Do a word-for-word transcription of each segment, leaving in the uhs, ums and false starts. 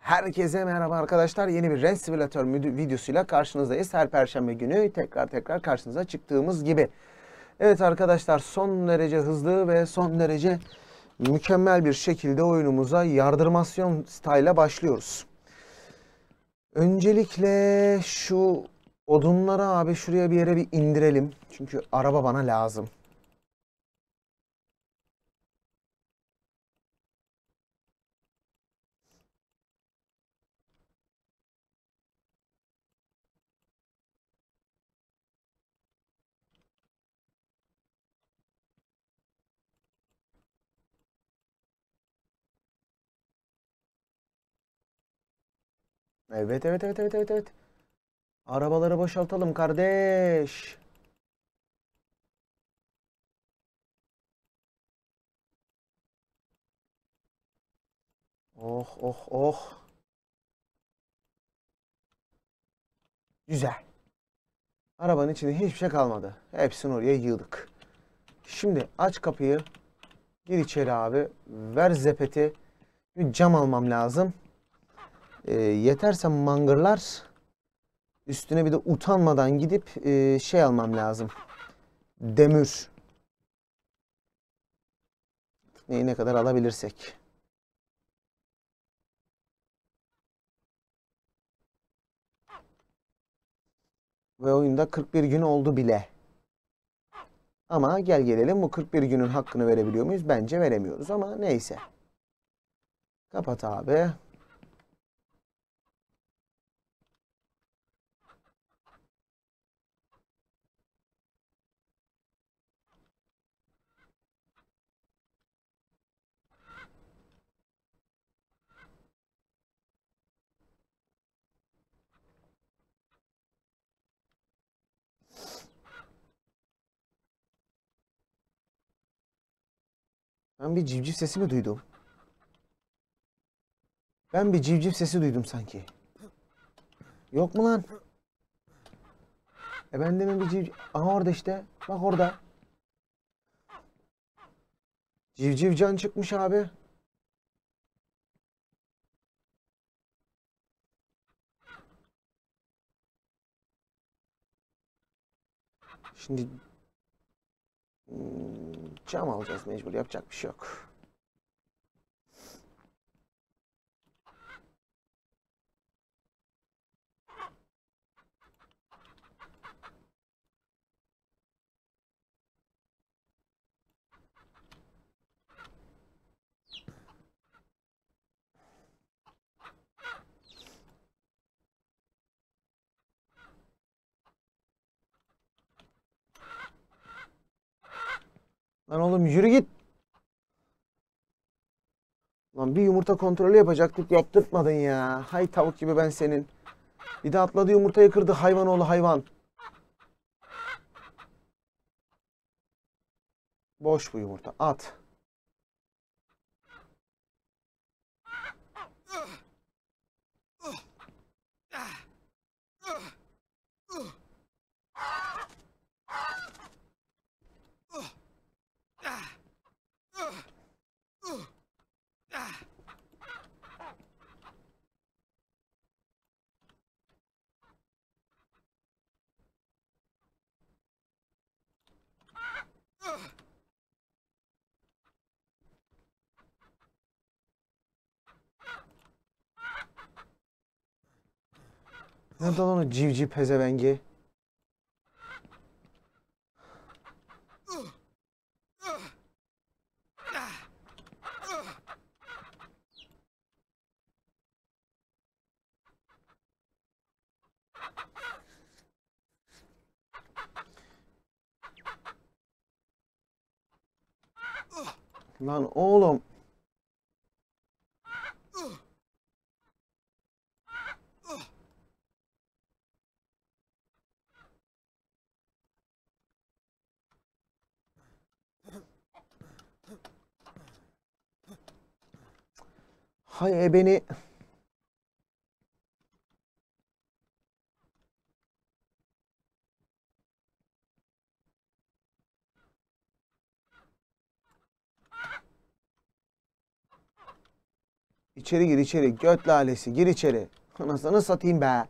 Herkese merhaba arkadaşlar. Yeni bir Ranch Simulator videosuyla karşınızdayız. Her perşembe günü tekrar tekrar karşınıza çıktığımız gibi. Evet arkadaşlar, son derece hızlı ve son derece mükemmel bir şekilde oyunumuza yardırmasyon style'a başlıyoruz. Öncelikle şu odunları abi şuraya bir yere bir indirelim. Çünkü araba bana lazım. Evet evet evet evet evet evet. Arabaları boşaltalım kardeş. Oh oh oh. Güzel. Arabanın içinde hiçbir şey kalmadı. Hepsini oraya yığdık. Şimdi aç kapıyı. Gir içeri abi. Ver zepeti. Bir cam almam lazım. E, yeterse mangırlar. Üstüne bir de utanmadan gidip e, şey almam lazım. Demir. Neyi ne kadar alabilirsek. Ve oyunda kırk bir gün oldu bile. Ama gel gelelim, bu kırk bir günün hakkını verebiliyor muyuz? Bence veremiyoruz ama neyse. Kapat abi. Ben bir civciv sesi mi duydum? Ben bir civciv sesi duydum sanki. Yok mu lan? E ben demin bir civciv... Aha orada işte. Bak orada. Civciv can çıkmış abi. Şimdi hmm, cam alacağız mecbur. Yapacak bir şey yok. Lan oğlum yürü git. Lan bir yumurta kontrolü yapacaktık, yaptırtmadın ya. Hay tavuk gibi ben senin. Bir de atladı yumurtayı kırdı, hayvan oğlu hayvan. Boş bu yumurta, at. Nerede lan o civciv pezevengi? Lan oğlum. Hay ebeni. İçeri gir içeri. Göt lalesi gir içeri. Anasını satayım be.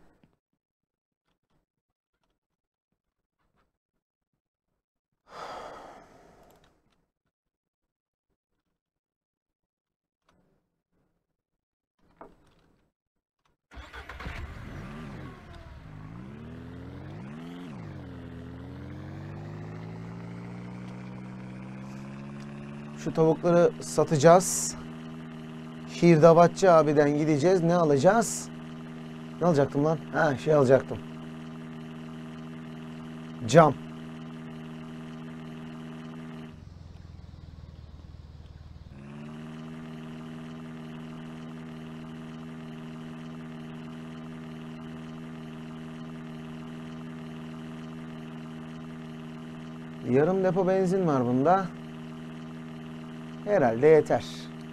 Şu tavukları satacağız. Hirdavatçı abiden gideceğiz. Ne alacağız? Ne alacaktım lan? Ha, şey alacaktım. Cam. Yarım depo benzin var bunda. Herhalde yeter.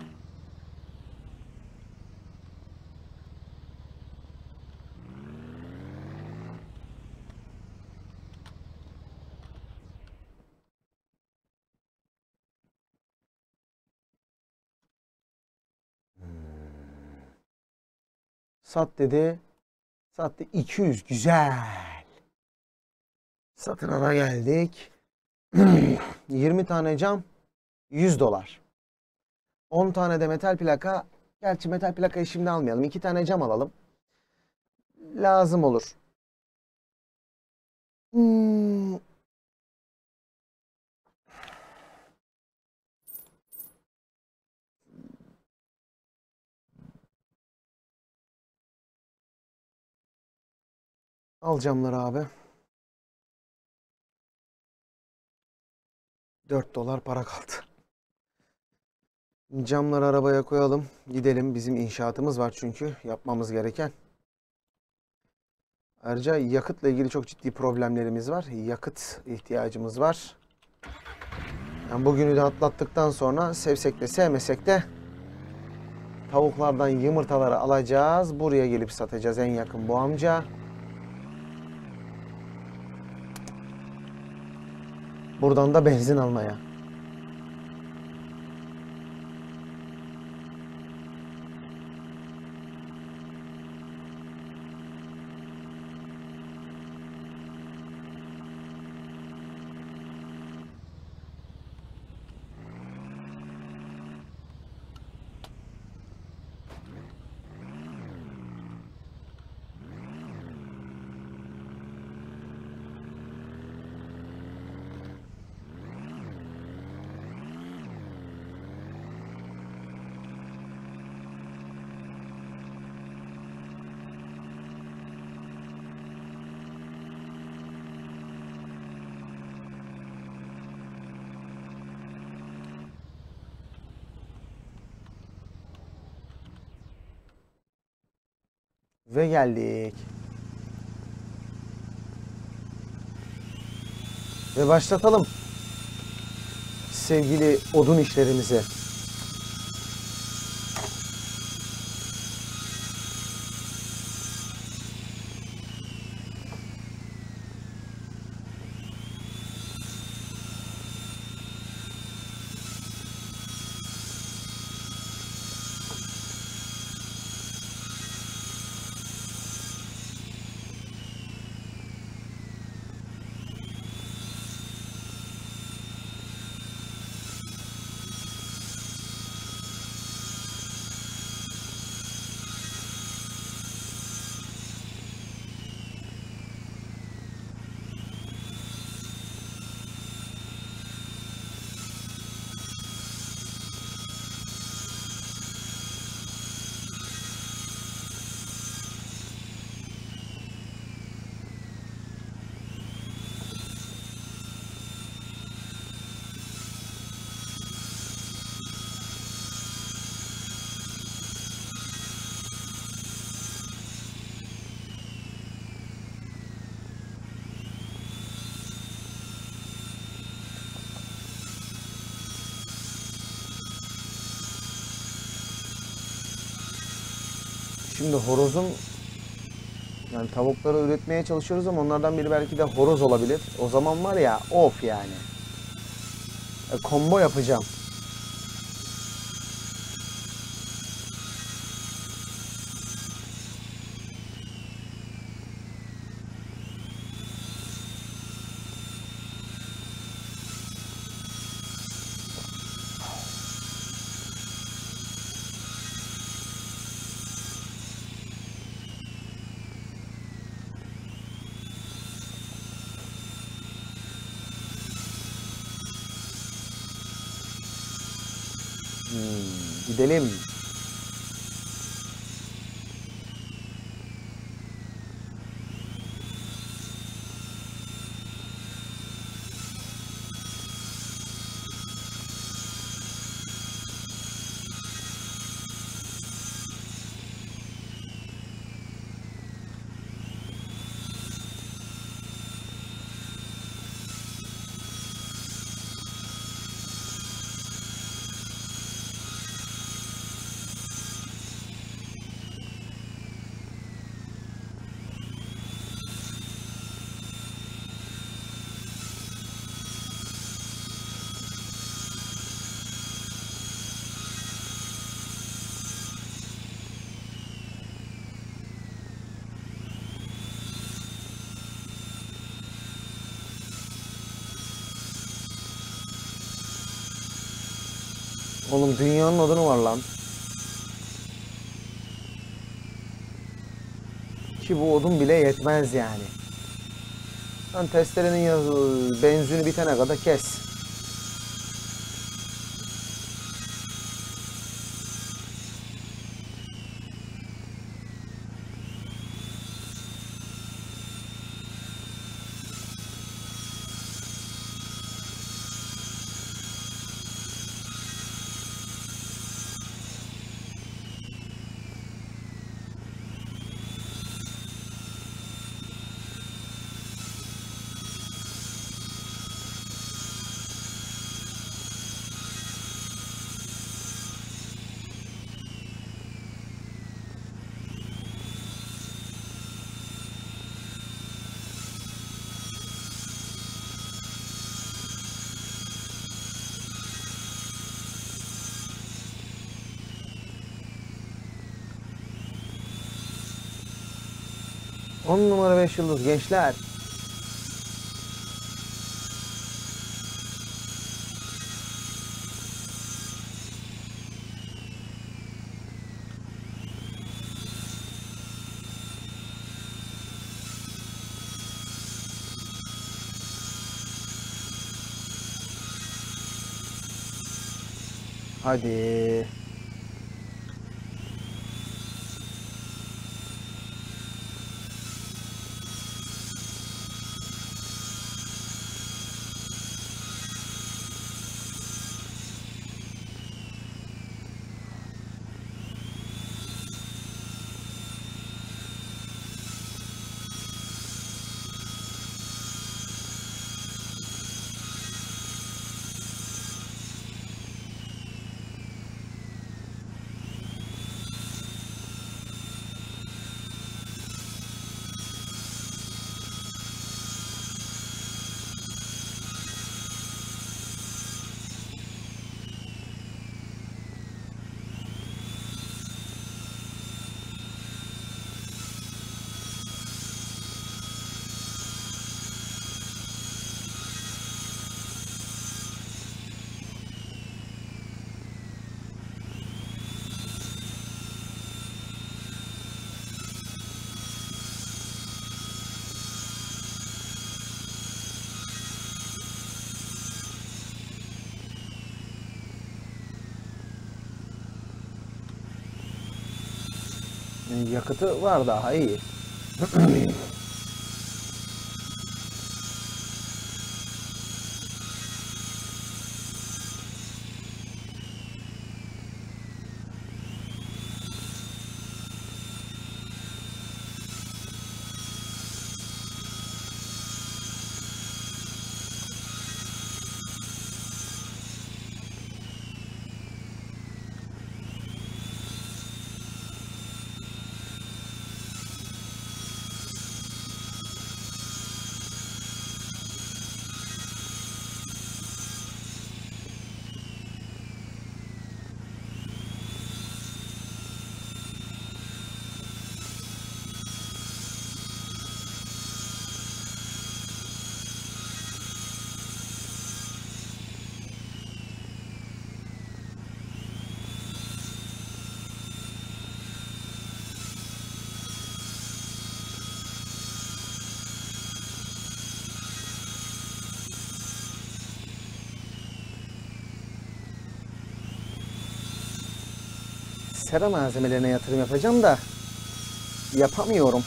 Sat dedi. Sattı iki yüz. Güzel. Satın ala geldik. yirmi tane cam yüz dolar. on tane de metal plaka. Gerçi metal plakayı şimdi almayalım. iki tane cam alalım. Lazım olur. Hmm. Al camları abi. dört dolar para kaldı. Camları arabaya koyalım. Gidelim. Bizim inşaatımız var çünkü. Yapmamız gereken. Ayrıca yakıtla ilgili çok ciddi problemlerimiz var. Yakıt ihtiyacımız var. Yani bugünü de atlattıktan sonra sevsek de sevmesek de tavuklardan yumurtaları alacağız. Buraya gelip satacağız en yakın bu amca. Buradan da benzin almaya. Ve geldik. Ve başlatalım. Sevgili odun işlerimizi. Şimdi horozun, yani tavukları üretmeye çalışıyoruz ama onlardan biri belki de horoz olabilir. O zaman var ya, of yani. E, combo yapacağım. Gidelim. Oğlum dünyanın odunu var lan. Ki bu odun bile yetmez yani. Lan testerenin yazı, benzini bitene kadar kes. On numara beş yıldız gençler. Hadi. Yakıtı var daha iyi. sera malzemelerine yatırım yapacağım da yapamıyorum.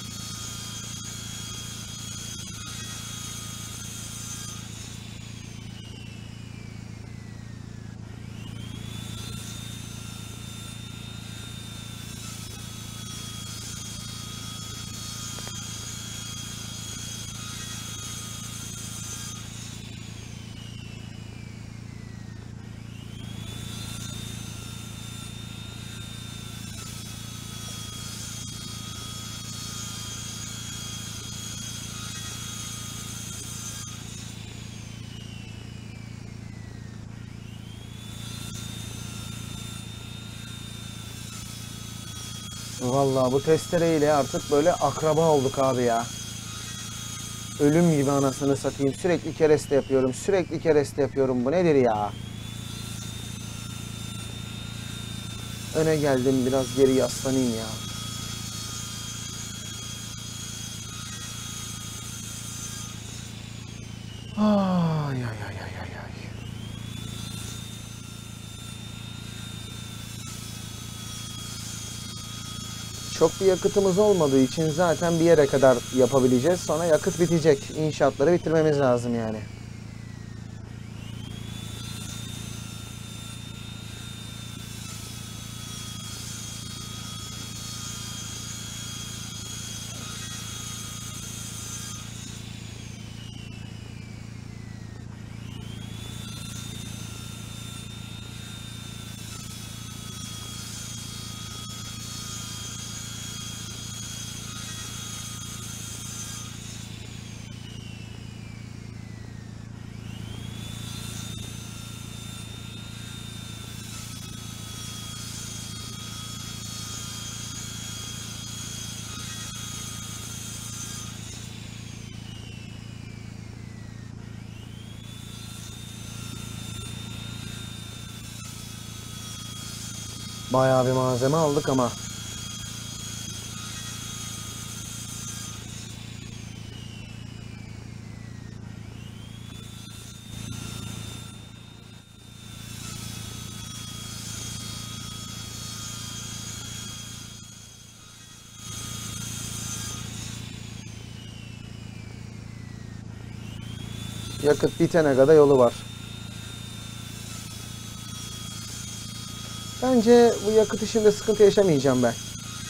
Vallahi bu testereyle artık böyle akraba olduk abi ya. Ölüm gibi anasını satayım. Sürekli kereste yapıyorum. Sürekli kereste yapıyorum. Bu nedir ya? Öne geldim, biraz geri yaslanayım ya. Ay ay ay ay ay ay. Çok bir yakıtımız olmadığı için zaten bir yere kadar yapabileceğiz. Sonra yakıt bitecek. İnşaatları bitirmemiz lazım yani. Bayağı bir malzeme aldık ama. Yakıt bitene kadar yolu var. Bence bu yakıt işinde sıkıntı yaşamayacağım ben.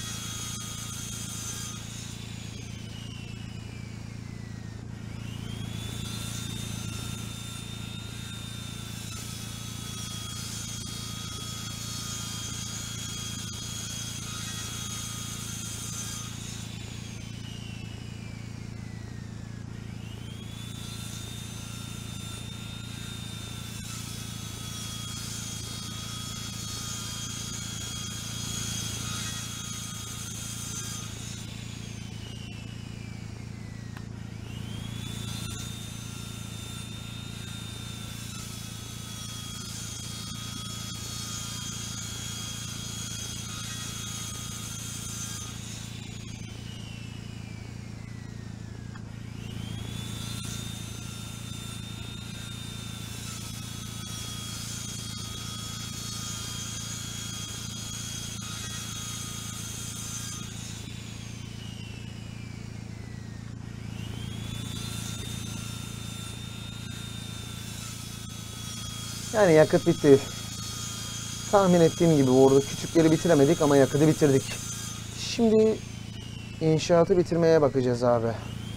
Yani yakıt bitti. Tahmin ettiğim gibi orada küçükleri bitiremedik ama yakıtı bitirdik. Şimdi inşaatı bitirmeye bakacağız abi.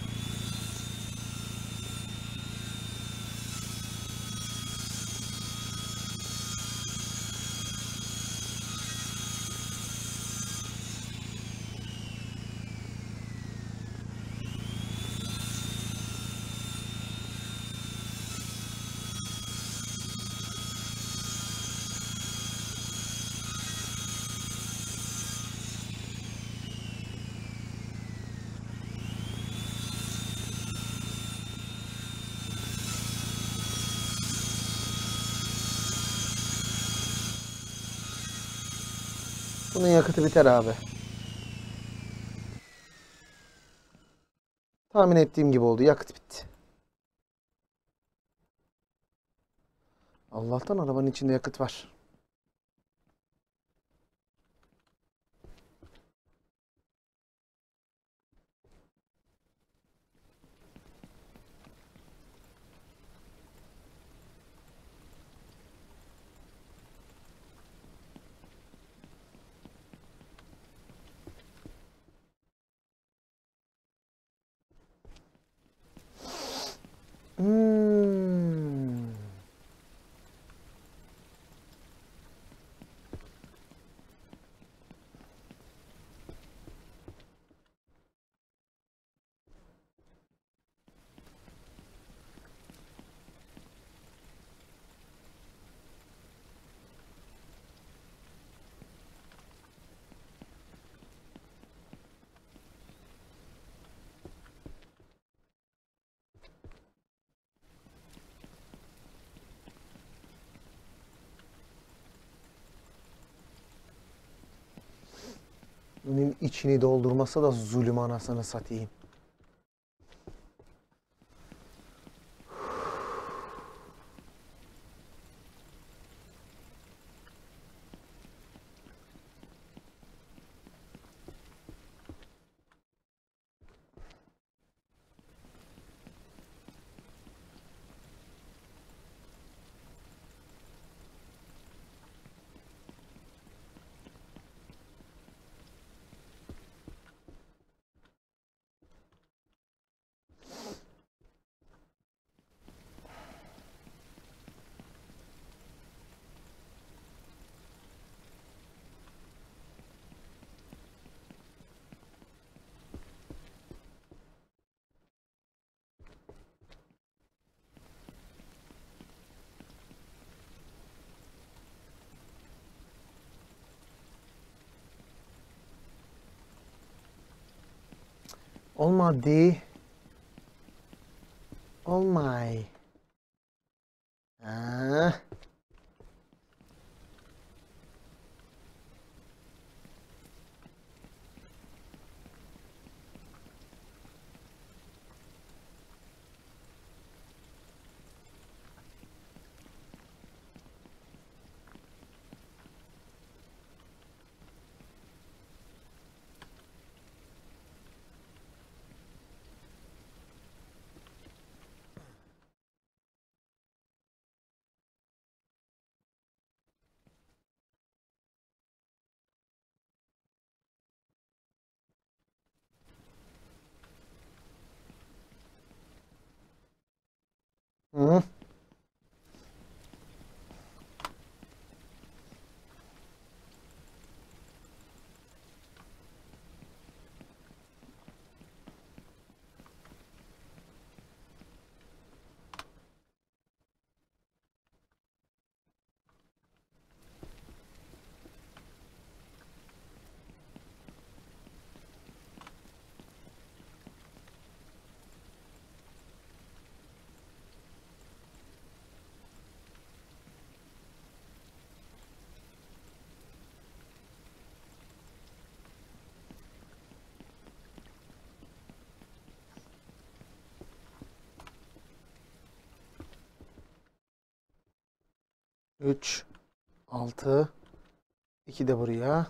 Bunun yakıtı biter abi. Tahmin ettiğim gibi oldu. Yakıt bitti. Allah'tan arabanın içinde yakıt var. Bunun içini doldurmasa da zulüm anasını satayım. Olmadı. Olmay. Ha. Hı. üç, altı, iki de buraya.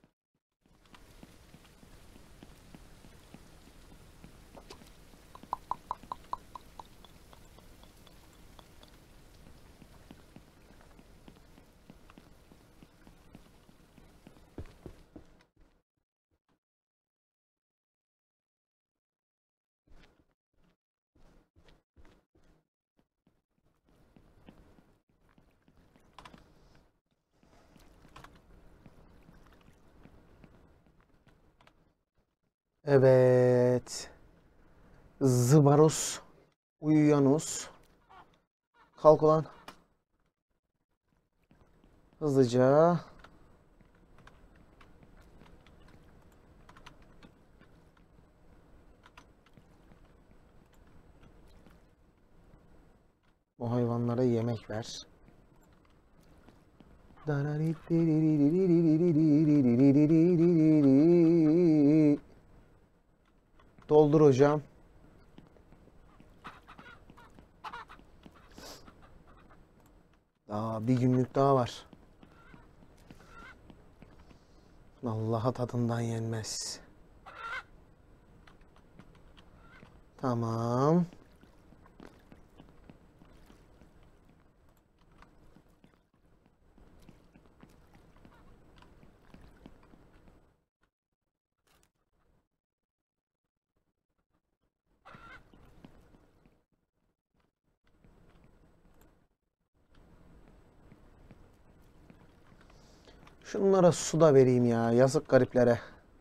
Evet. Zıbarus. Uyuyanus. Kalk ulan. Hızlıca. Bu hayvanlara yemek ver. Doldur hocam. Daha bir günlük daha var. Allah'a tadından yenmez. Tamam. Şunlara su da vereyim ya. Yazık gariplere.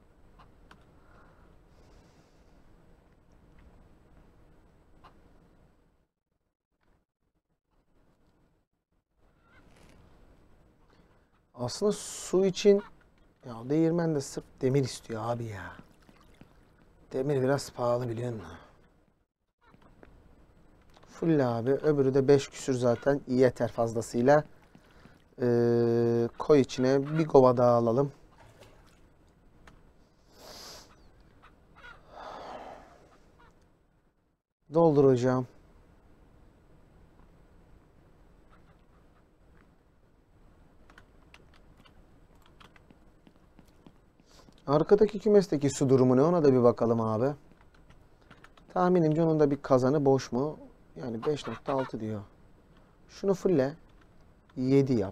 Aslında su için ya değirmen de sırf demir istiyor abi ya. Demir biraz pahalı biliyor musun? Full abi. Öbürü de beş küsür zaten. Yeter fazlasıyla. Ee, koy içine bir kova daha alalım. Doldur hocam. Arkadaki kümesteki su durumu ne? Ona da bir bakalım abi. Tahminimce onun da bir kazanı boş mu? Yani beş nokta altı diyor. Şunu fulle. yedi yap.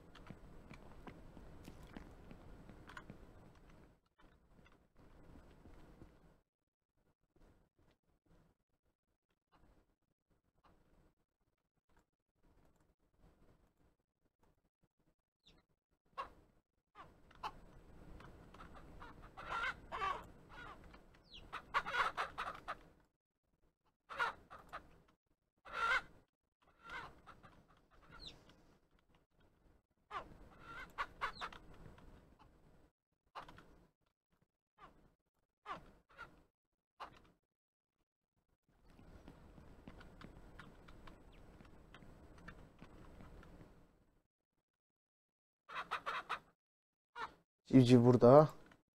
Civciv burada.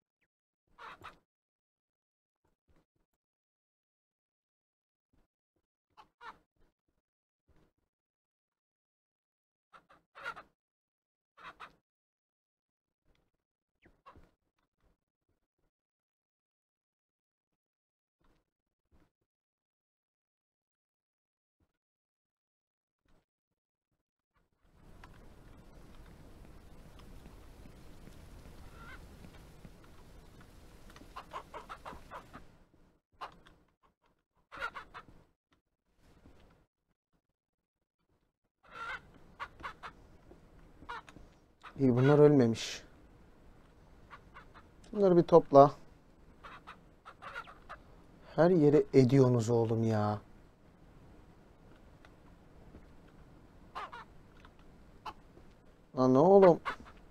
İyi, bunlar ölmemiş. Bunları bir topla. Her yere ediyorsunuz oğlum ya. Lan ne oğlum?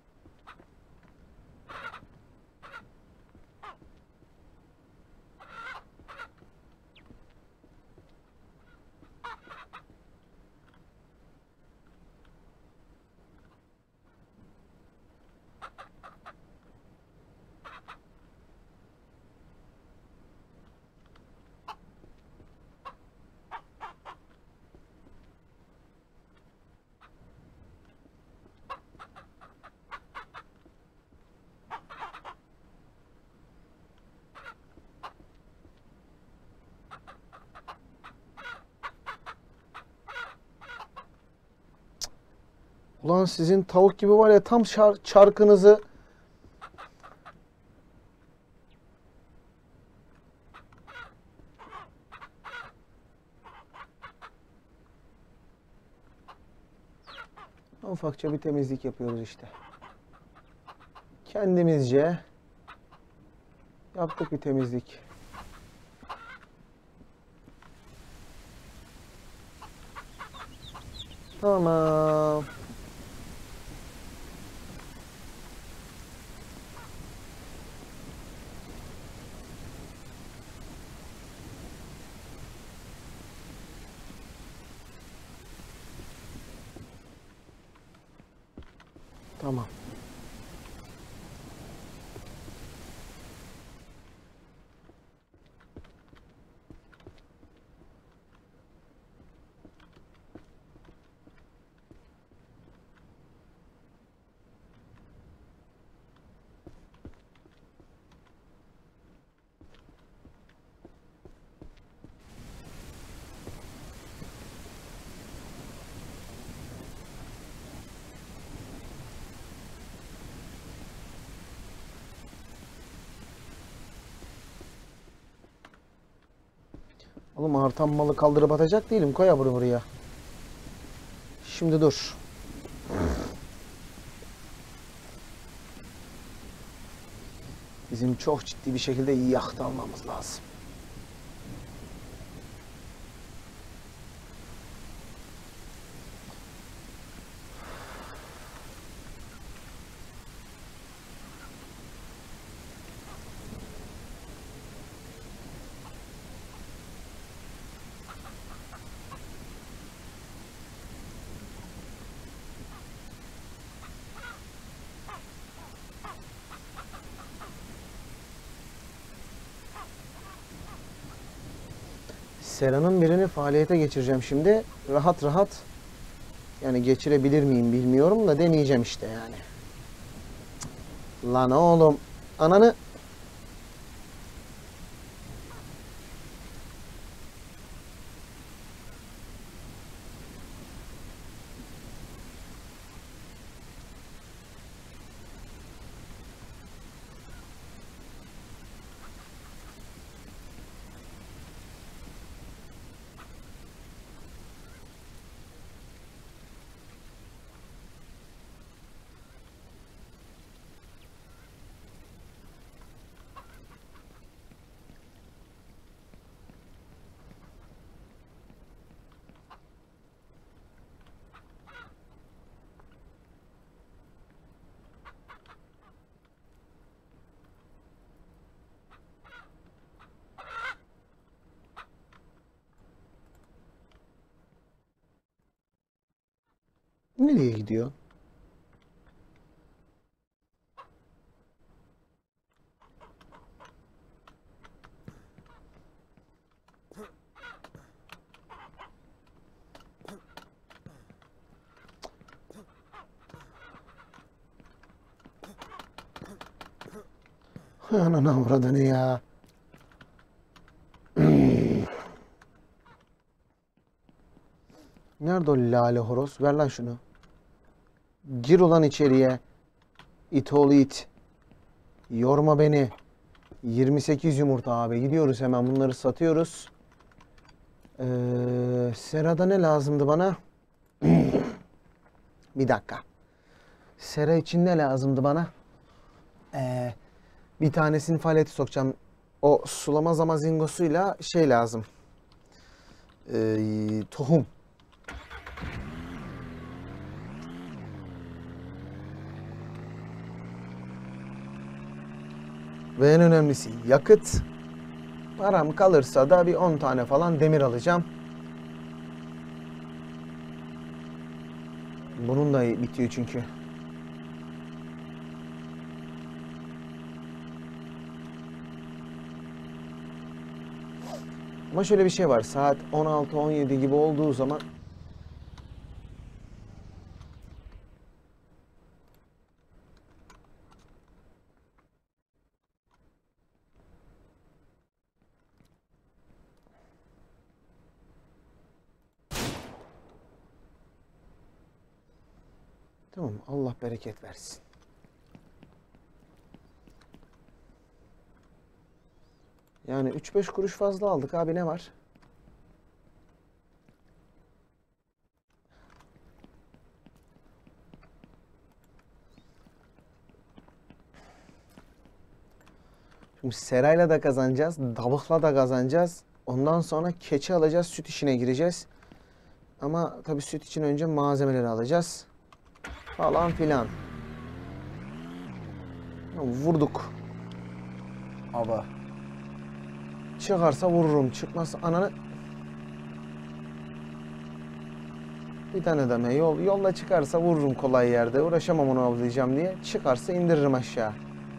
Ulan sizin tavuk gibi var ya, tam şar çarkınızı. Ufakça bir temizlik yapıyoruz işte. Kendimizce yaptık bir temizlik. Tamam. Tamam. Oğlum artan malı kaldırıp atacak değilim. Koy bunu buraya. Şimdi dur. Bizim çok ciddi bir şekilde iyi yahtı almamız lazım. Sera'nın birini faaliyete geçireceğim şimdi. Rahat rahat. Yani geçirebilir miyim bilmiyorum da deneyeceğim işte yani. Lan oğlum. Ananı. Nereye gidiyor? Ananı avradını ya. Nerede o lale horoz? Ver lan şunu. Gir ulan içeriye. İt oğlu it. Yorma beni. yirmi sekiz yumurta abi. Gidiyoruz hemen bunları satıyoruz. Ee, Serada ne lazımdı bana? Bir dakika. Sera için ne lazımdı bana? Ee, bir tanesini faaliyete sokacağım. O sulama zamazingosuyla şey lazım. Ee, tohum. Ve en önemlisi yakıt. Param kalırsa da bir on tane falan demir alacağım. Bunun da bitiyor çünkü. Ama şöyle bir şey var. Saat on altı on yedi gibi olduğu zaman tamam, Allah bereket versin. Yani üç beş kuruş fazla aldık abi, ne var? Şimdi serayla da kazanacağız, davıkla da kazanacağız. Ondan sonra keçi alacağız, süt işine gireceğiz. Ama tabii süt için önce malzemeleri alacağız. Falan filan. Vurduk. Aba. Çıkarsa vururum, çıkmazsa ananı... Bir tane deme yol, yolla çıkarsa vururum kolay yerde. Uğraşamam onu avlayacağım diye. Çıkarsa indiririm aşağı.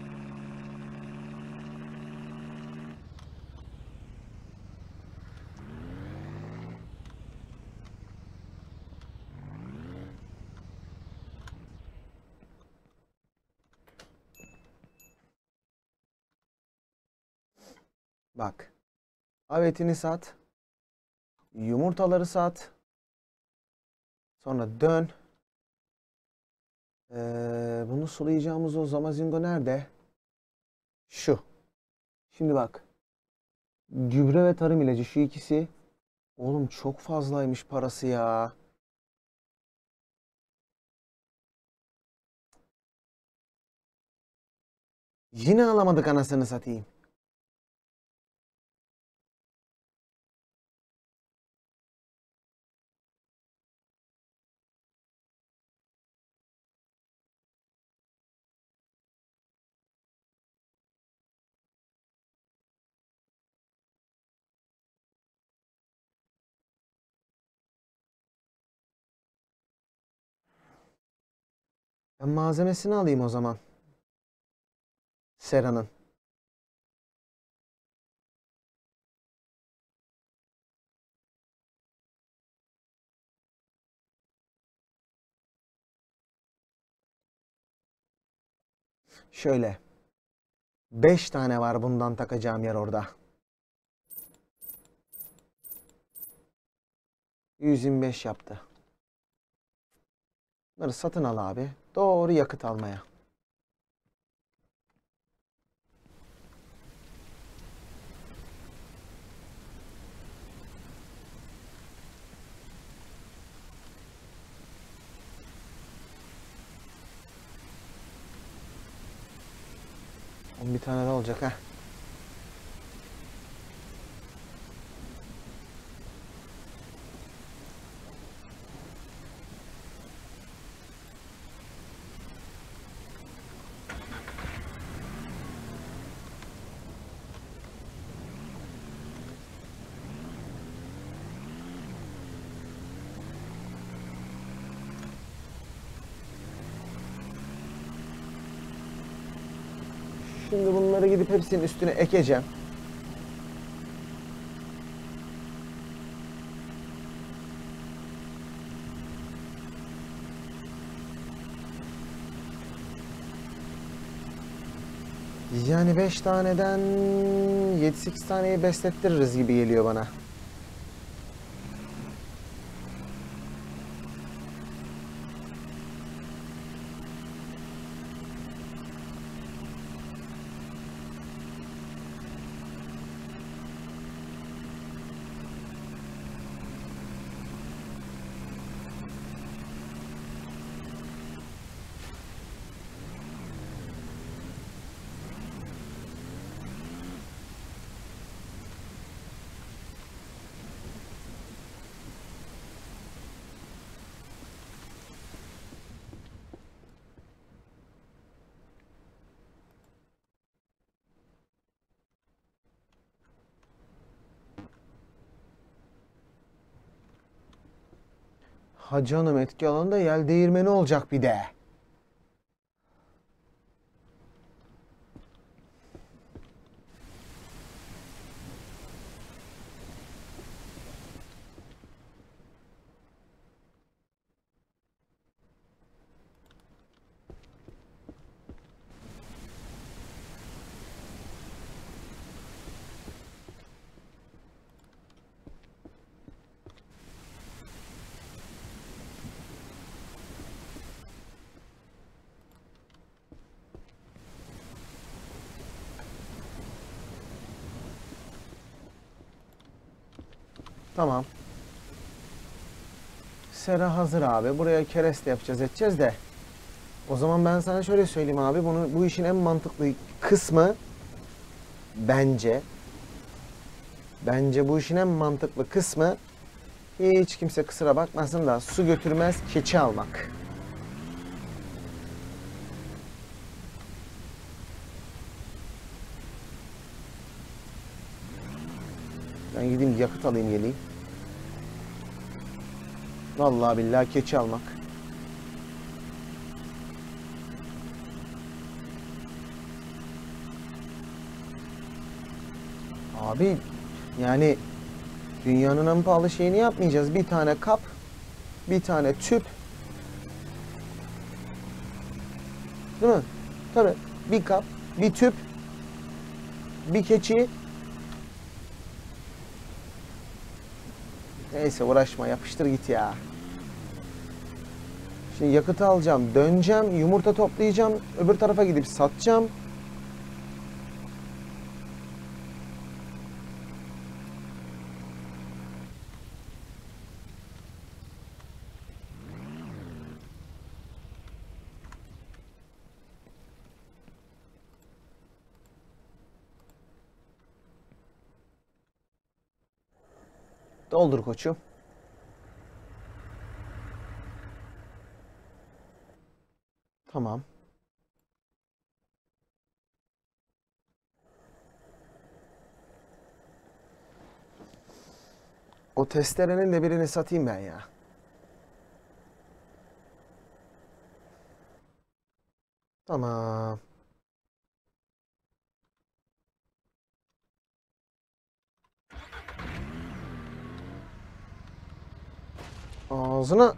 Bak. Av etini sat. Yumurtaları sat. Sonra dön. Ee, bunu sulayacağımız o zamazingo nerede? Şu. Şimdi bak. Gübre ve tarım ilacı, şu ikisi. Oğlum çok fazlaymış parası ya. Yine alamadık anasını satayım. Ben malzemesini alayım o zaman. Sera'nın. Şöyle. beş tane var bundan takacağım yer orada. yüz yirmi beş yaptı. Bunları satın al abi. Doğru yakıt almaya. Bir tane de olacak ha. Şimdi bunları gidip hepsinin üstüne ekeceğim. Yani beş taneden yedi sekiz taneyi beslettiririz gibi geliyor bana. Ha canım, etki alanında yel değirmeni olacak bir de. Tamam. Sera hazır abi. Buraya kereste yapacağız, edeceğiz de. O zaman ben sana şöyle söyleyeyim abi. Bunu, bu işin en mantıklı kısmı bence bence bu işin en mantıklı kısmı, hiç kimse kusura bakmasın da, su götürmez keçi almak. Ben gideyim yakıt alayım geleyim. Vallahi billahi keçi almak. Abi yani dünyanın en pahalı şeyini yapmayacağız. Bir tane kap, bir tane tüp. Değil mi? Tabii. Bir kap, bir tüp, bir keçi. Neyse uğraşma, yapıştır git ya. Şimdi yakıtı alacağım, döneceğim, yumurta toplayacağım, öbür tarafa gidip satacağım. Doldur koçum. Tamam. O testerenin de birini satayım ben ya. Tamam. Ağzına.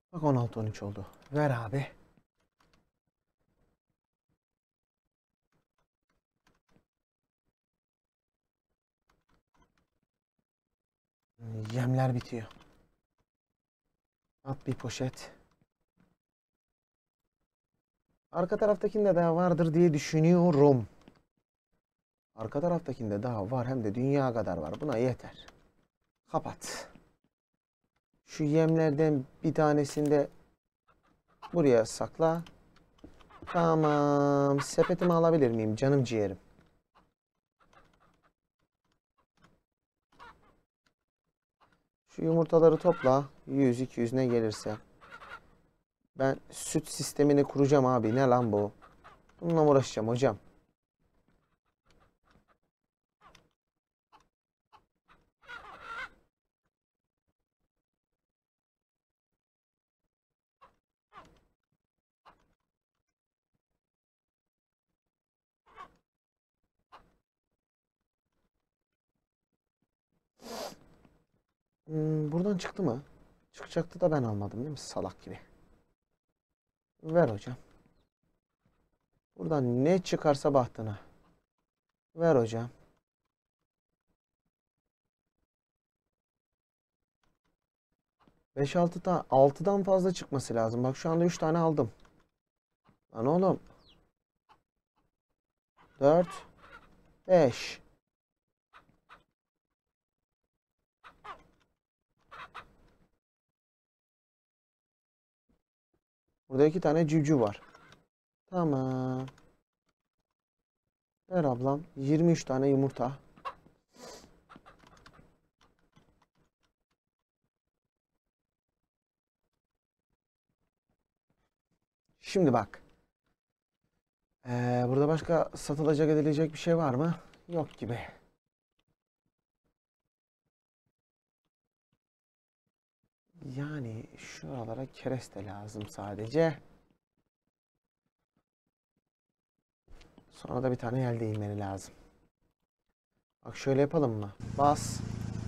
Bak on altı on üç oldu. Ver abi. Yemler bitiyor. At bir poşet. Arka taraftakinde daha vardır diye düşünüyorum. Arka taraftakinde daha var, hem de dünya kadar var. Buna yeter. Kapat. Şu yemlerden bir tanesini de buraya sakla. Tamam. Sepetimi alabilir miyim canım ciğerim? Şu yumurtaları topla. yüz iki yüz ne gelirse. Ben süt sistemini kuracağım abi. Ne lan bu? Bununla mı uğraşacağım hocam? Hmm, buradan çıktı mı? Çıkacaktı da ben almadım değil mi? Salak gibi. Ver hocam. Buradan ne çıkarsa bahtına. Ver hocam. beş altı tane, altıdan fazla çıkması lazım. Bak şu anda üç tane aldım. Lan oğlum. dört, beş. Burada iki tane civciv var. Tamam. Ver ablam. yirmi üç tane yumurta. Şimdi bak. Ee, burada başka satılacak edilecek bir şey var mı? Yok gibi. Yani şuralara kereste lazım sadece. Sonra da bir tane yel değirmeni lazım. Bak şöyle yapalım mı? Bas.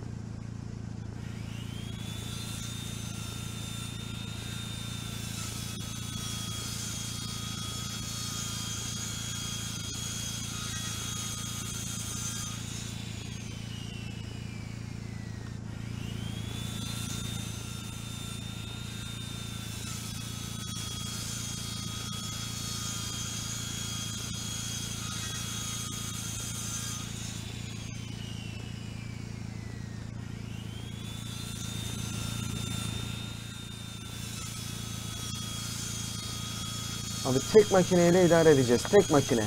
Abi tek makineyle idare edeceğiz. Tek makine.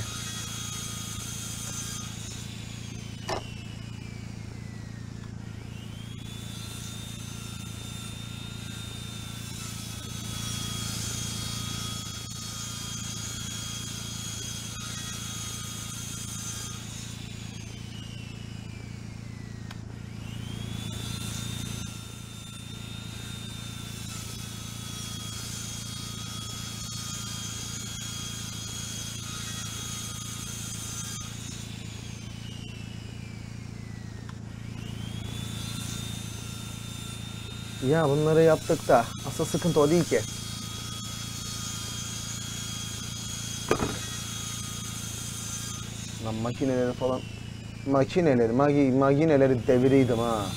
Ya bunları yaptık da asıl sıkıntı o değil ki. Lan makineleri falan, makineleri, magi, makineleri deviriydim ha.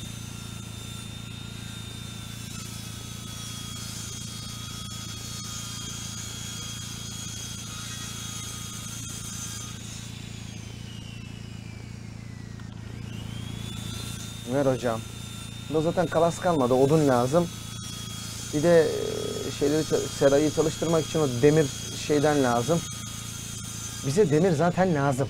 Ver hocam. Burada zaten kalas kalmadı. Odun lazım. Bir de e, şeyleri, serayı çalıştırmak için o demir şeyden lazım. Bize demir zaten lazım.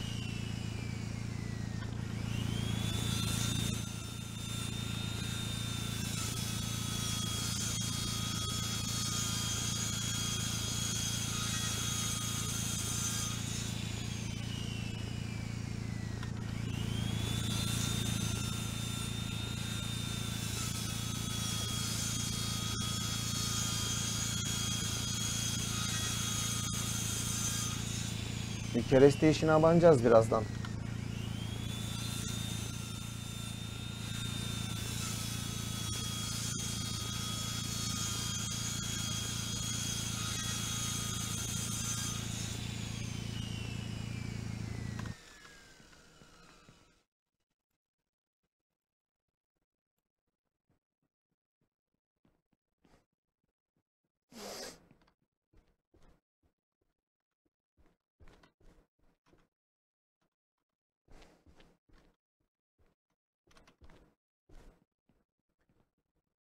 Bir kereste işine abanacağız birazdan.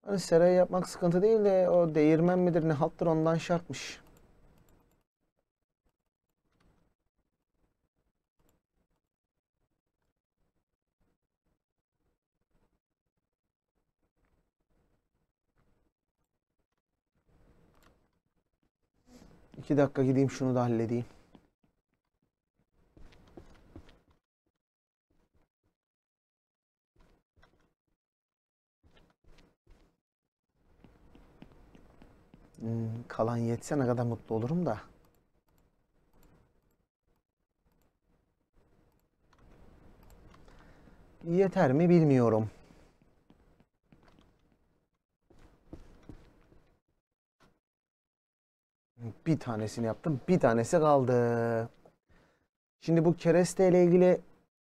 Hani serayı yapmak sıkıntı değil de o değirmen midir ne halttır ondan şartmış. İki dakika gideyim şunu da halledeyim. Hmm, kalan yetse ne kadar mutlu olurum da. Yeter mi bilmiyorum. Bir tanesini yaptım. Bir tanesi kaldı. Şimdi bu kereste ile ilgili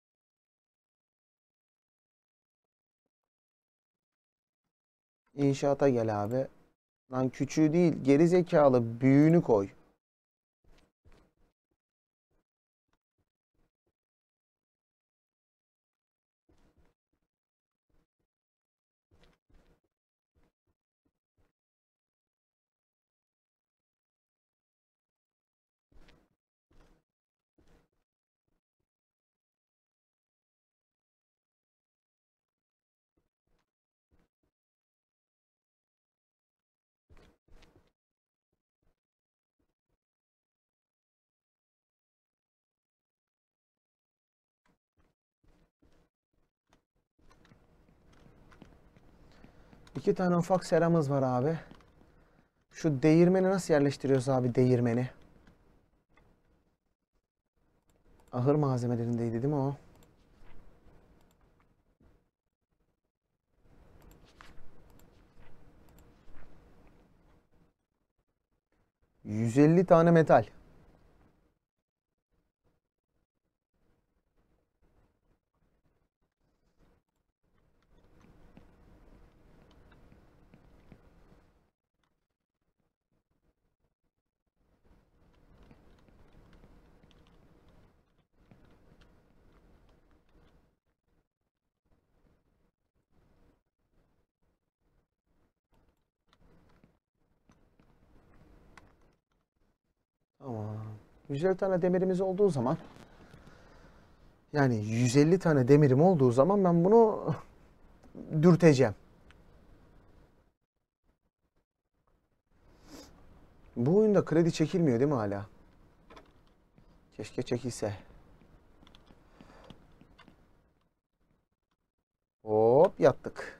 inşaata gel abi. Lan küçüğü değil, geri zekalı büyüğünü koy. İki tane ufak seramız var abi. Şu değirmeni nasıl yerleştiriyoruz abi, değirmeni? Ahır malzemelerindeydi değil mi o? yüz elli tane metal. Tamam. yüz elli tane demirimiz olduğu zaman, yani yüz elli tane demirim olduğu zaman ben bunu dürteceğim. Bu oyunda kredi çekilmiyor değil mi hala? Keşke çekilse. Hop yattık.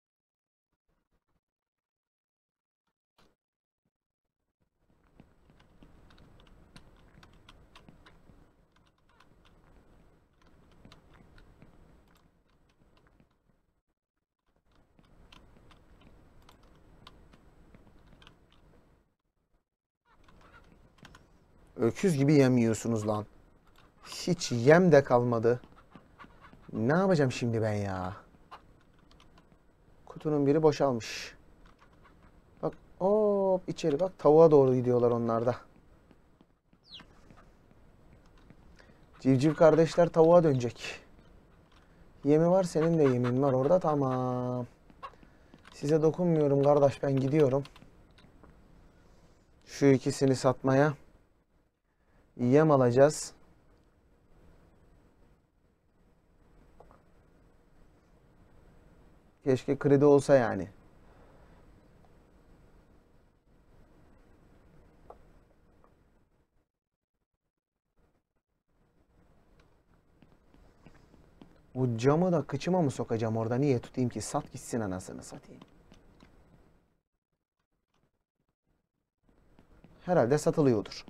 Öküz gibi yem yiyorsunuz lan. Hiç yem de kalmadı. Ne yapacağım şimdi ben ya? Kutunun biri boşalmış. Bak hop içeri bak, tavuğa doğru gidiyorlar onlar da. Civciv kardeşler tavuğa dönecek. Yemi var, senin de yemin var orada, tamam. Size dokunmuyorum kardeş, ben gidiyorum. Şu ikisini satmaya. Yem alacağız. Keşke kredi olsa yani. Bu camı da kıçıma mı sokacağım orada? Niye tutayım ki? Sat gitsin anasını satayım. Herhalde satılıyordur.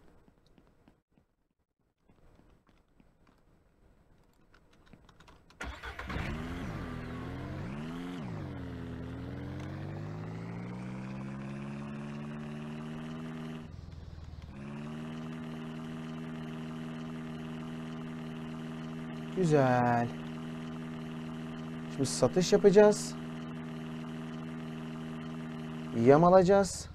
Güzel. Şimdi satış yapacağız. Yem alacağız.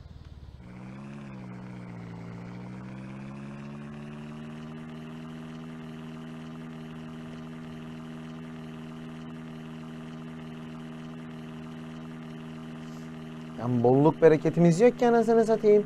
Yani bolluk bereketimiz yok ki anasını satayım.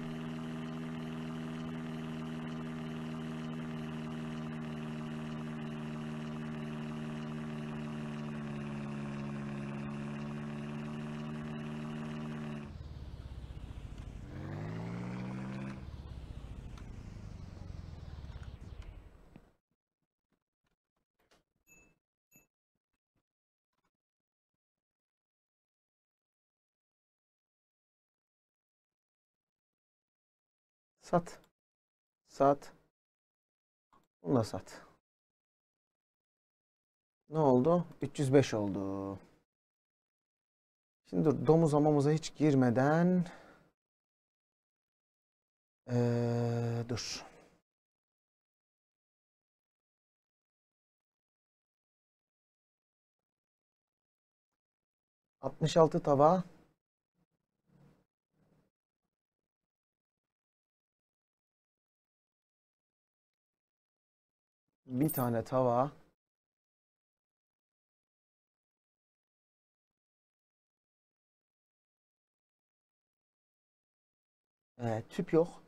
Sat. Sat. Bunu da sat. Ne oldu? üç yüz beş oldu. Şimdi dur, domuz amamuza hiç girmeden ee, dur. altmış altı tava. Bir tane tava. Ee, tüp yok.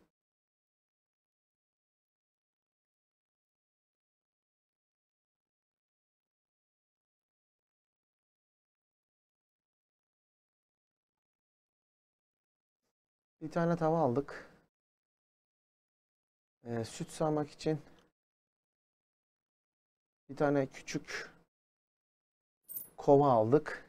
Bir tane tava aldık. Ee, süt sağmak için bir tane küçük kova aldık.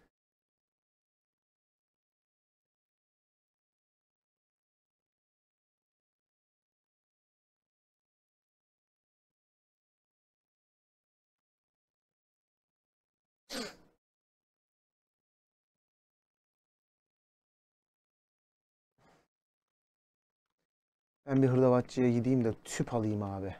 Ben bir hırdavatçıya gideyim de tüp alayım abi.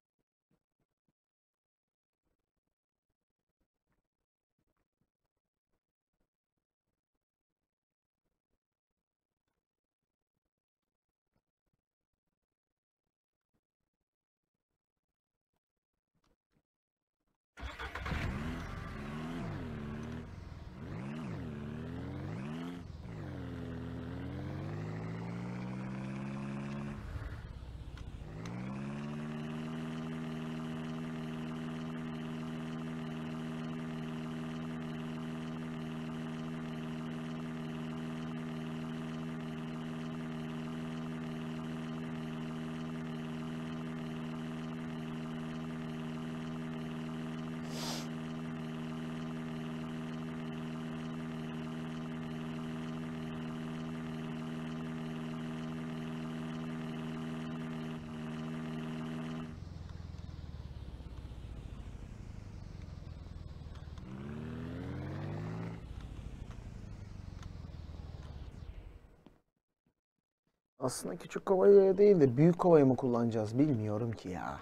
Aslında küçük kovayı değil de büyük kovayı mı kullanacağız bilmiyorum ki ya.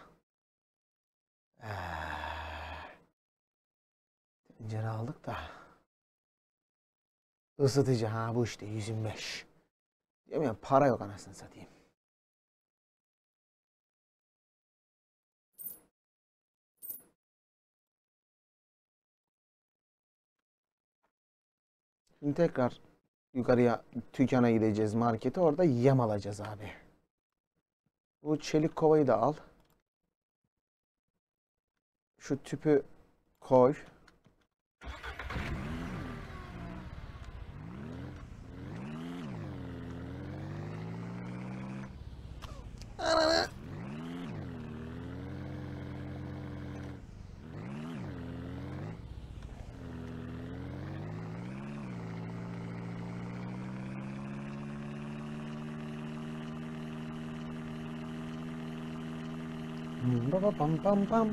Eh, Tencere aldık da. Isıtıcı ha bu işte yüz yirmi beş. Diyorum ya, para yok anasını satayım. Şimdi tekrar yukarıya dükkana gideceğiz, markete, orada yem alacağız abi. Bu çelik kovayı da al. Şu tüpü koy. Ananı. Baba pam pam pam.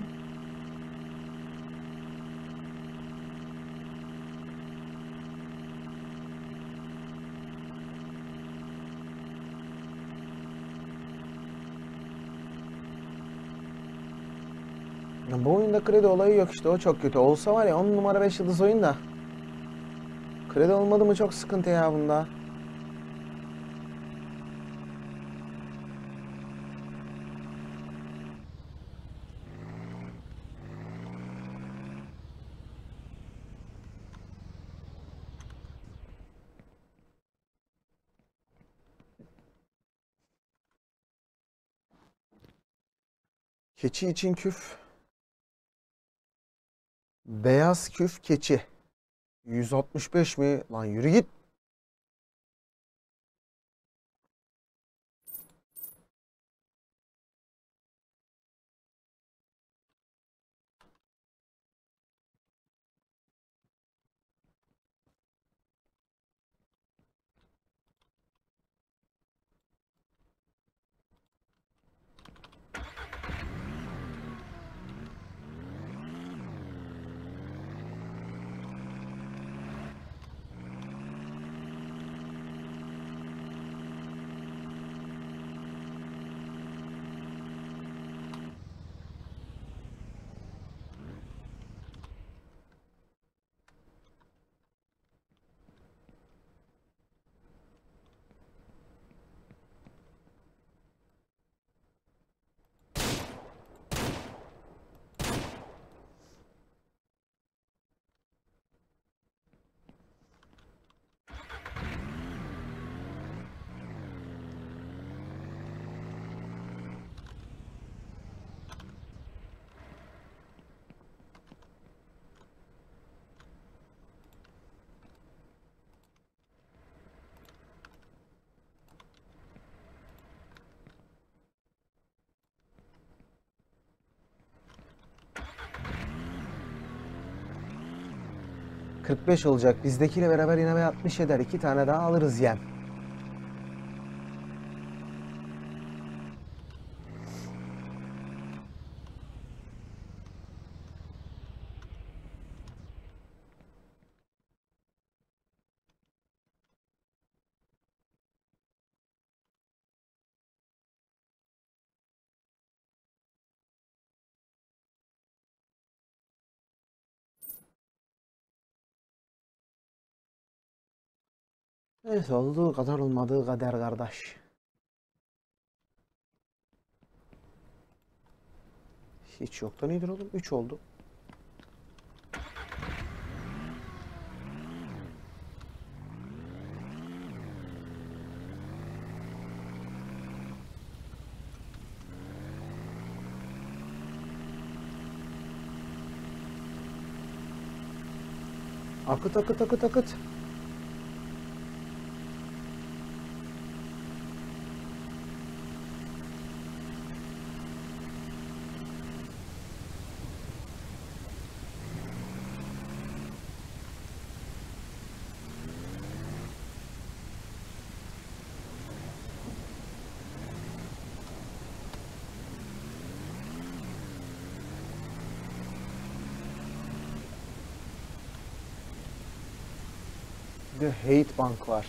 Ya bu oyunda kredi olayı yok işte, o çok kötü. Olsa var ya, on numara beş yıldız oyun da. Kredi olmadı mı çok sıkıntı ya bunda. Keçi için küf. Beyaz küf keçi. yüz altmış beş mi? Lan yürü git. kırk beş olacak. Bizdekiyle beraber yine bir altmış eder. İki tane daha alırız yem. Neyse olduğu kadar olmadığı kadar kardeş. Hiç yoktan iyidir oğlum. üç oldu. Akıt akıt akıt akıt. Bir de Hate Bank var.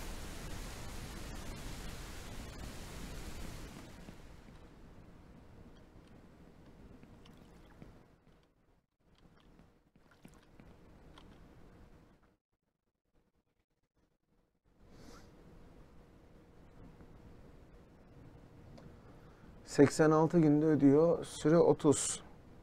seksen altı günde ödüyor. Süre otuz.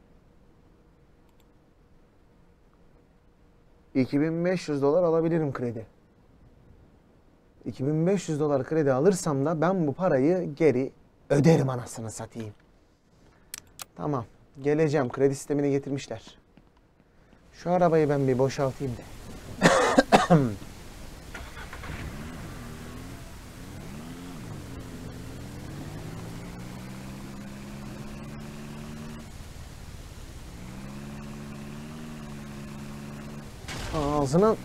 iki bin beş yüz dolar alabilirim kredi. iki bin beş yüz dolar kredi alırsam da ben bu parayı geri öderim anasını satayım. Tamam. Geleceğim. Kredi sistemine getirmişler. Şu arabayı ben bir boşaltayım da. Ağzına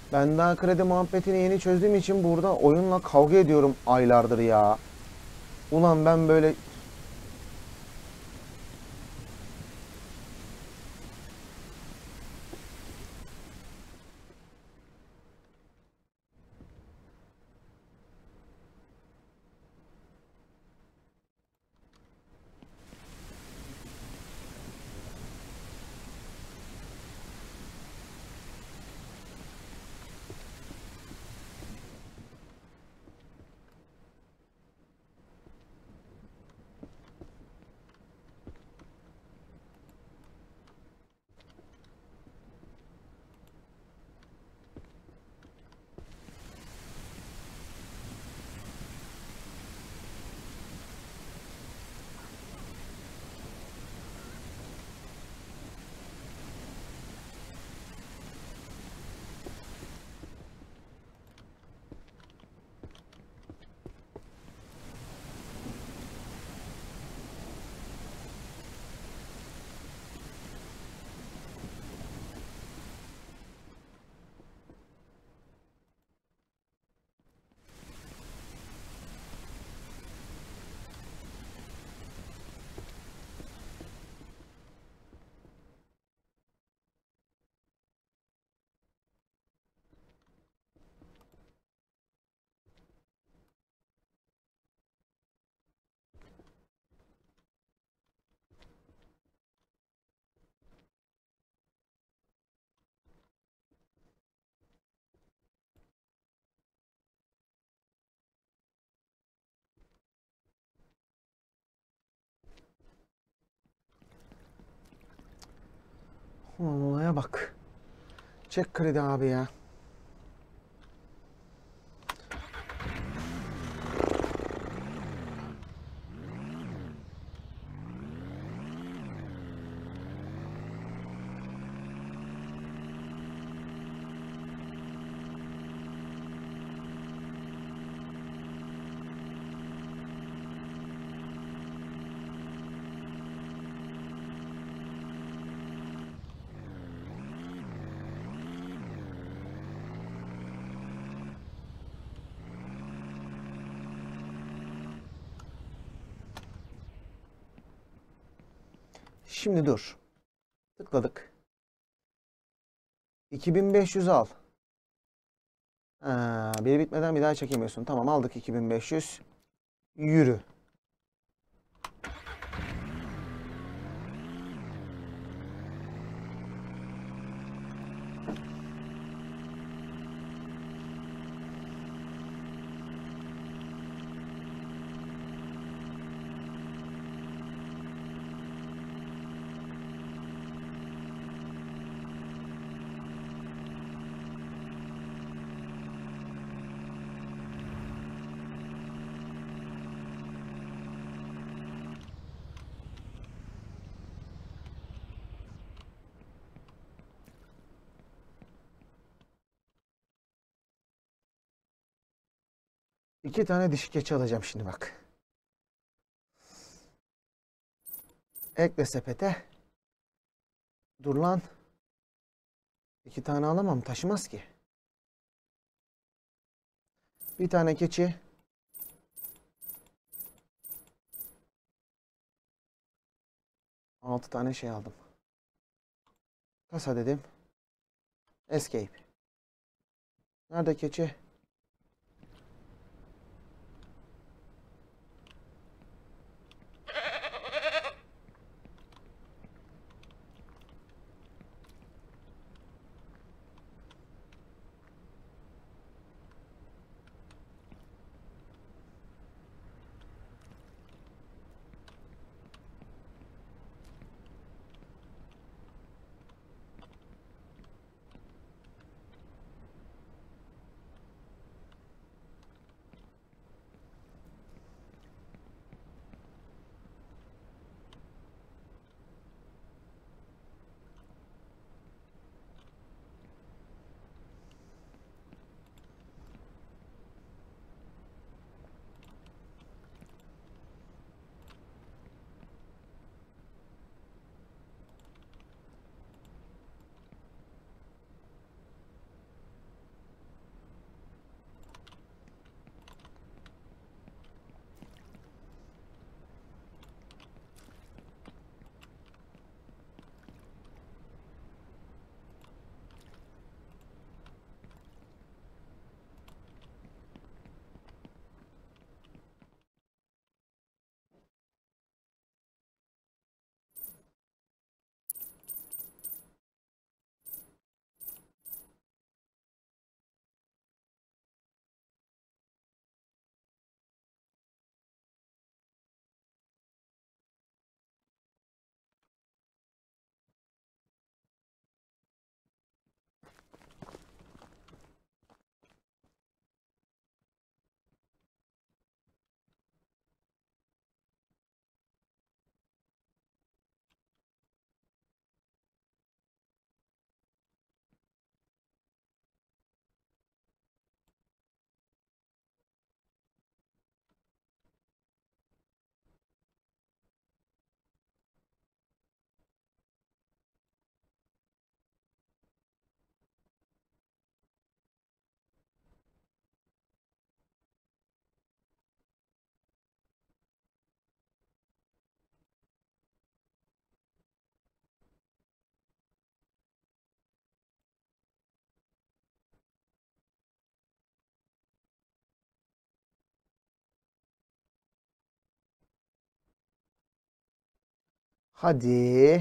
Ben daha kredi muhabbetini yeni çözdüğüm için burada oyunla kavga ediyorum aylardır ya. Ulan ben böyle olaya bak. Çek kredi abi ya. Şimdi dur. Tıkladık. iki bin beş yüz al. Ha, biri bitmeden bir daha çekemiyorsun. Tamam, aldık iki bin beş yüz. Yürü. İki tane dişi keçi alacağım şimdi bak. Ekle sepete. Dur lan. İki tane alamam. Taşımaz ki. Bir tane keçi. Altı tane şey aldım. Kasa dedim. Escape. Nerede keçi? Hadi.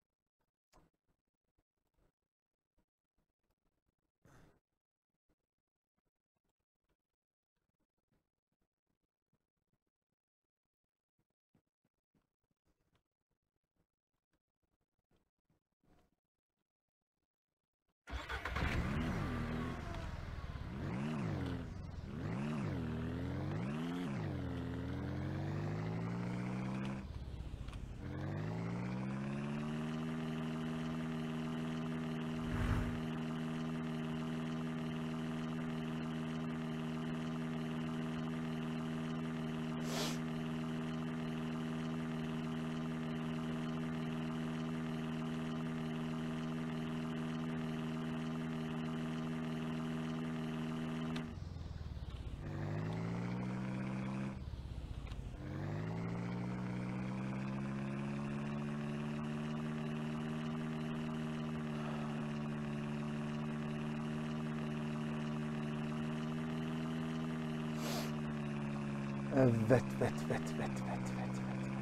Evet, evet, evet, evet, evet, evet,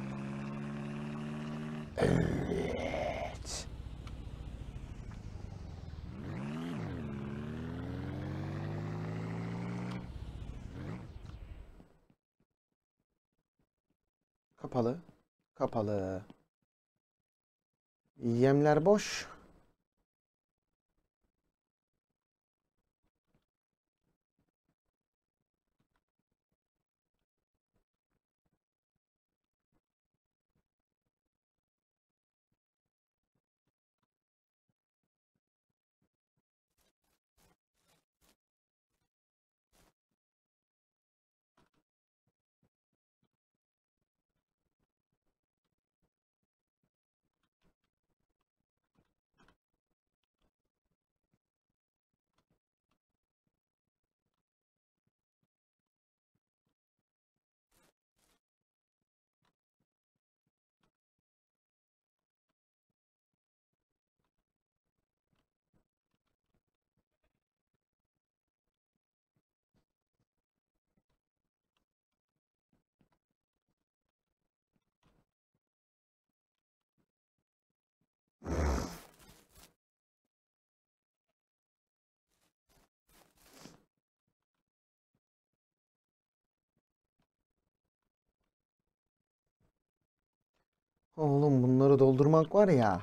evet. Evet. Kapalı. Kapalı. Yemler boş. Oğlum bunları doldurmak var ya.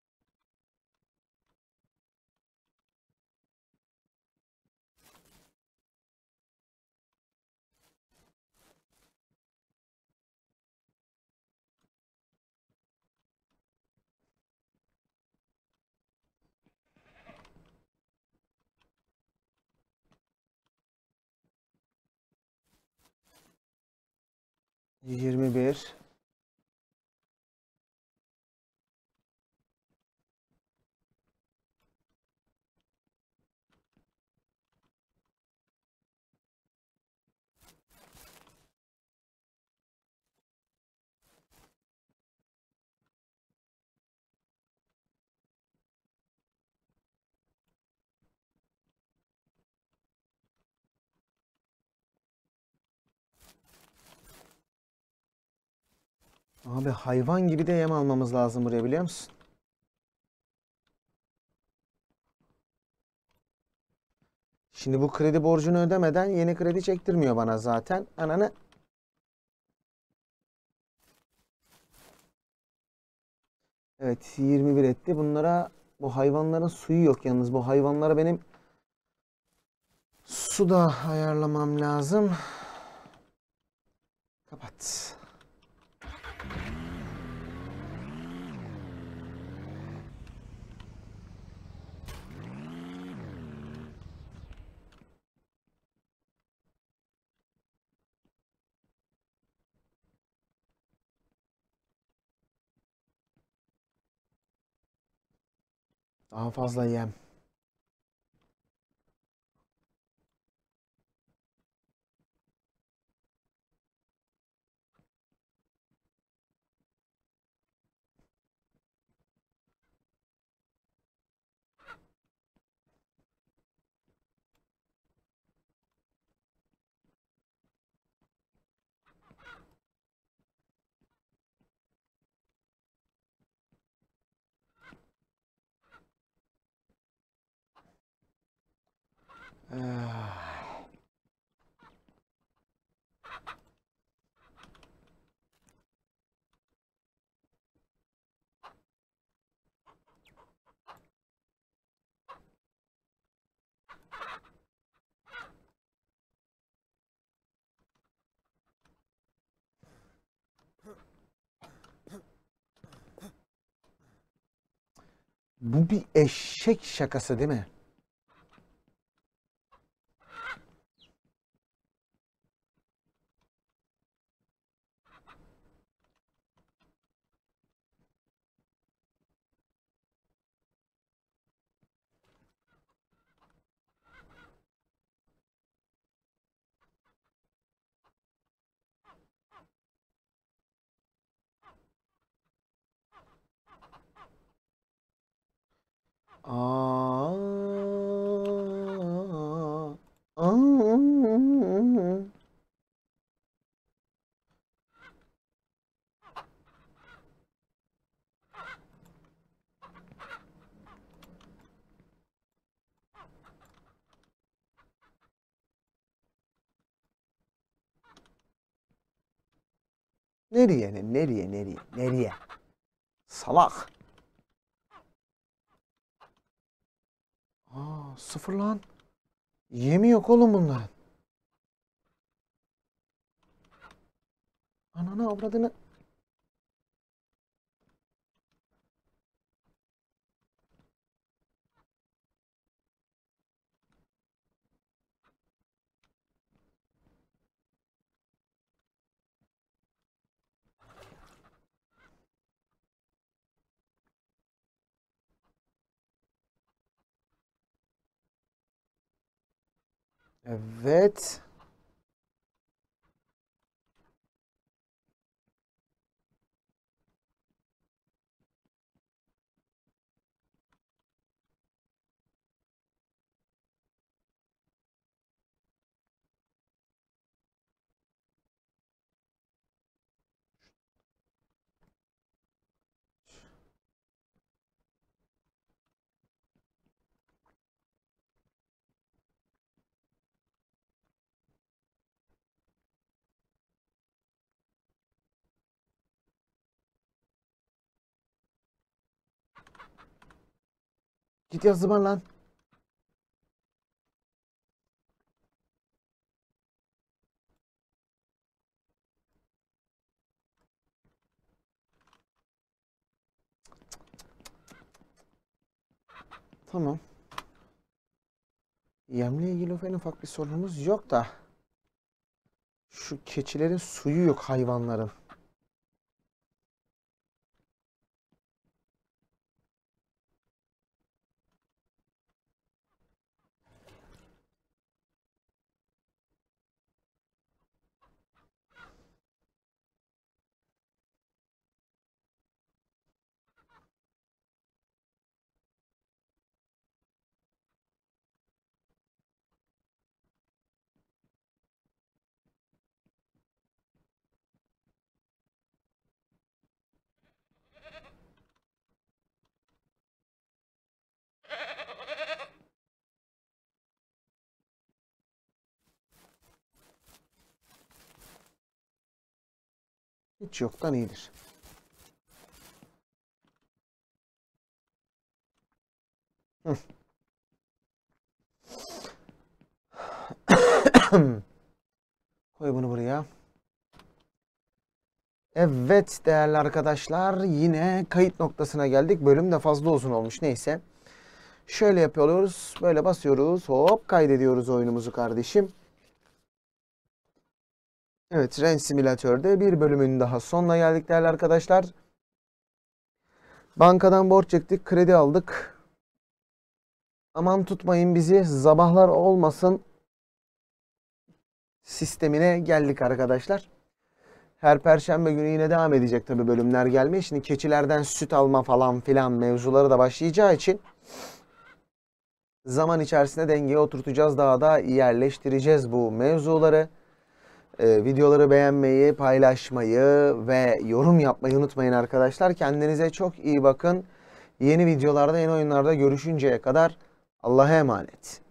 yirmi bir. Abi hayvan gibi de yem almamız lazım buraya, biliyor musun? Şimdi bu kredi borcunu ödemeden yeni kredi çektirmiyor bana zaten. Ananı. Evet, yirmi bir etti. Bunlara, bu hayvanların suyu yok yalnız. Bu hayvanlara benim su da ayarlamam lazım. Kapat. Daha fazla yem. Ah. Bu bir eşek şakası değil mi? Aa, aa. Nereye ne? Nereye nereye? Nereye? Salak. Aa, sıfır lan. Yemi yok oğlum bunların. Ananı avradını. Evet. Git yaz zaman lan. Tamam. Yemle ilgili en ufak bir sorunumuz yok da. Şu keçilerin suyu yok hayvanların. Hiç yoktan iyidir. Hı. Koy bunu buraya. Evet değerli arkadaşlar, yine kayıt noktasına geldik. Bölüm de fazla uzun olmuş, neyse. Şöyle yapıyoruz, böyle basıyoruz, hop kaydediyoruz oyunumuzu kardeşim. Evet, Ranch Simülatör'de bir bölümün daha sonuna geldik değerli arkadaşlar. Bankadan borç çektik, kredi aldık. Aman tutmayın bizi, sabahlar olmasın sistemine geldik arkadaşlar. Her perşembe günü yine devam edecek tabii bölümler gelmeye. Şimdi keçilerden süt alma falan filan mevzuları da başlayacağı için zaman içerisinde dengeye oturtacağız. Daha da yerleştireceğiz bu mevzuları. Ee, videoları beğenmeyi, paylaşmayı ve yorum yapmayı unutmayın arkadaşlar. Kendinize çok iyi bakın. Yeni videolarda, yeni oyunlarda görüşünceye kadar Allah'a emanet.